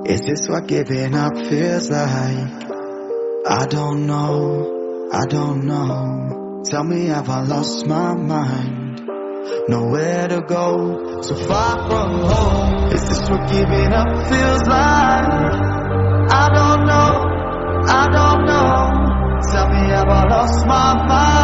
Is this what giving up feels like? I don't know, I don't know. Tell me, have I lost my mind? Nowhere to go, so far from home. Is this what giving up feels like? I don't know, I don't know. Tell me, have I lost my mind?